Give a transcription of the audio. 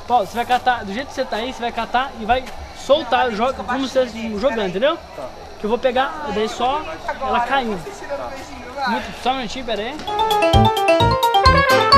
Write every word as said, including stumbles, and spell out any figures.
Paulo, você vai catar, do jeito que você tá aí, você vai catar e vai soltar, joga como se você estivesse jogando, entendeu? Tá. Que eu vou pegar, daí só ela caindo. Muito, só um minutinho, pera aí.